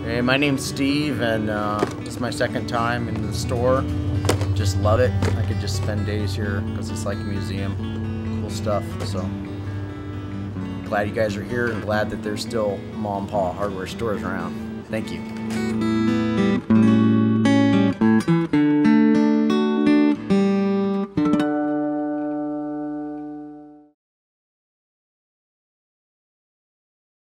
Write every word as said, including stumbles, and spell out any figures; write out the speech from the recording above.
Hey, my name's Steve, and uh, this is my second time in the store. Just love it. I could just spend days here because it's like a museum. Cool stuff. So glad you guys are here, and glad that there's still mom and pa hardware stores around. Thank you.